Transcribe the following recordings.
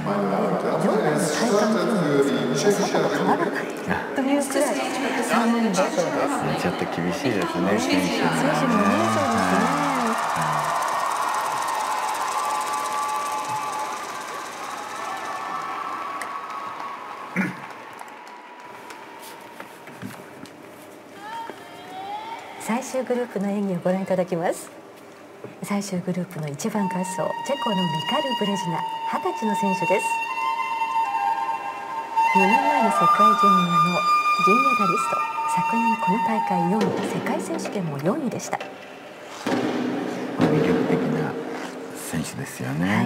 本でジョーダンの体感というのはそこが変わらないというくらい寒いんだそうです。 ちょっと厳しいですね、選手にはね。 選手もね、そうですね。最終グループの演技をご覧いただきます。最終グループの1番滑走、チェコのミカル・ブレジナ、20歳の選手です。2年前の世界ジュニアの銀メダリスト、昨年この大会4位、世界選手権も4位でした。 魅力的な選手ですよね。はい、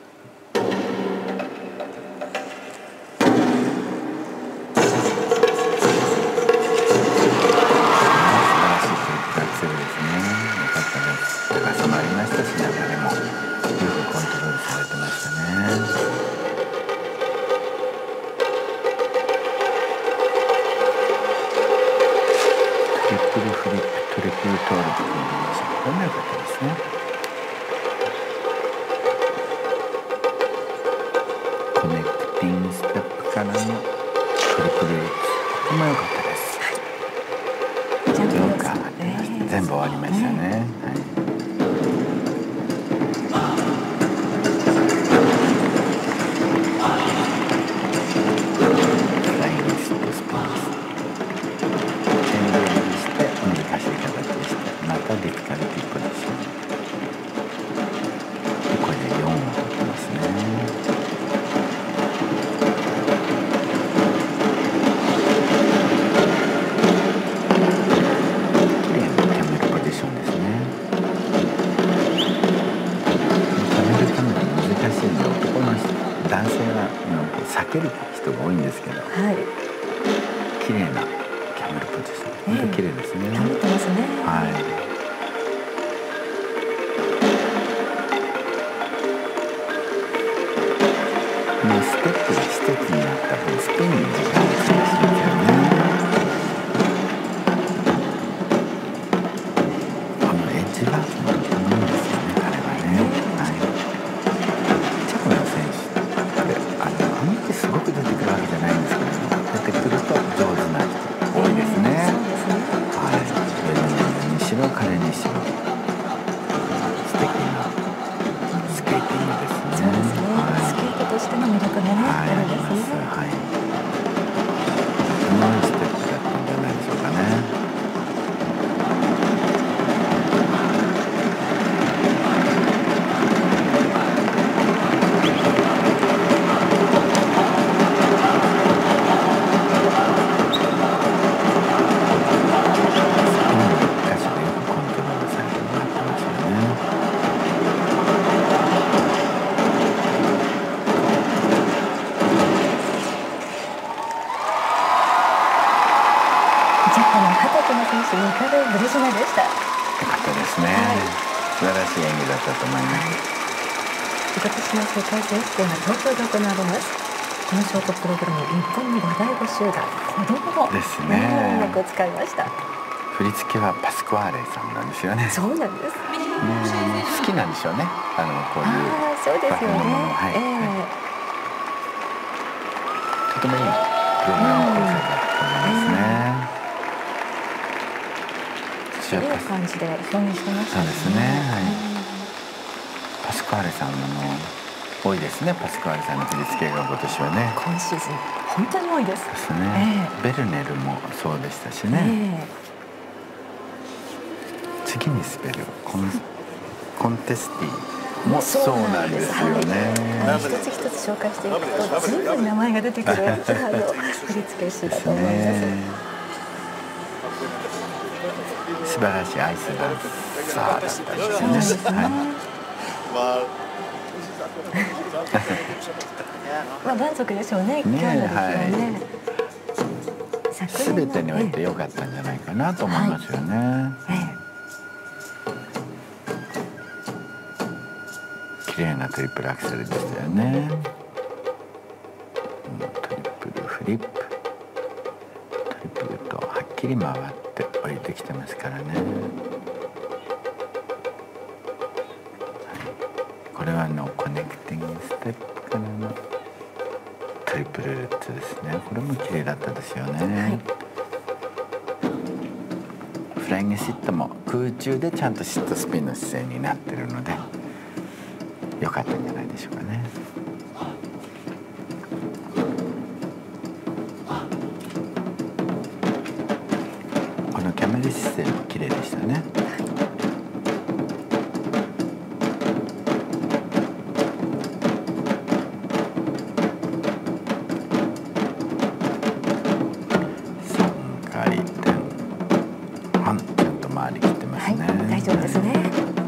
コネクティングステップからのトリプルルッツ、とても良かったです。全部終わりましたね。はい、フライングシットスピンです。エンゲージして難しい形でして、またディフィカルティポジションで、これで4を取ってますね。男性は避ける人が多いんですけど、はい、綺麗なキャメルポジション、本当綺麗ですね。 保ってますね。 はい。ステップが一つになった分、スピンに時間を費やしますよね。このエッジワークもとてもいいんですよね、彼はね。はい。チェコの選手すごく出てくるわけじゃないんですけども、出てくると上手な人多いですね。はい、ベルナードにしろ彼にしろ素敵なスケーティングですね。 スケートとしての魅力がね、あるんですね。 はい、すごいステップだったんじゃないでしょうかね。 ミカル・ブレジナでした。 良かったですね。はい、素晴らしい演技だったと思います。 今年の世界選手権は東京で行われます。このショートプログラム、日本の和太鼓集団子供もですね、 音楽を使いました。 振り付けはパスクアーレさんなんですよね。 そうなんです。 好きなんでしょうね。こういうそうですよね。 とてもいいプログラム構成だと思いますね。 いい感じで表現してましたね。 そうですね。はい。パスクアーレさん多いですね。パスクアーレさんの振り付けが今年はね。 今シーズン本当に多いです。 ですね。ベルネルもそうでしたしね。次に滑るコンテスティもそうなんですよね。 一つ一つ紹介していくと随分名前が出てくる振り付け師だと思います。 素晴らしいアイスダンサーだったんですよね。 まあ満足でしょうね。今日の出来はね。 すべてにおいて良かったんじゃないかなと思いますよね。綺麗なトリプルアクセルでしたよね。トリプルフリップ、トリプルとはっきり回って降りてきてますからね。これはコネクティングステップからのトリプルルッツですね。これも綺麗だったですよね。 はい、 フライングシットも空中でちゃんとシットスピンの姿勢になってるので良かったんじゃないでしょうかね。このキャメル姿勢も綺麗でしたね。 はい、大丈夫ですね。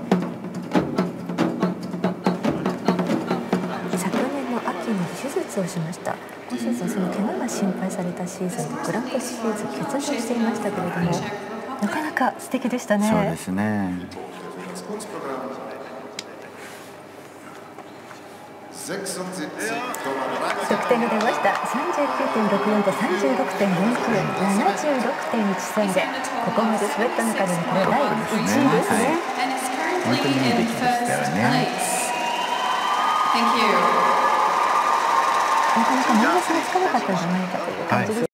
昨年の秋に手術をしました。今シーズンその怪我が心配されたシーズンでグランプシリーズ欠場していましたけれども、なかなか素敵でしたね。 そうですね。 得点が出ました。39.64 と 36.49、76.13でここまで滑った中でのこれ第1位ですね。 本当にいい出来でしたよね。 なかなかマイナスがつかなかったんじゃないかという感じです。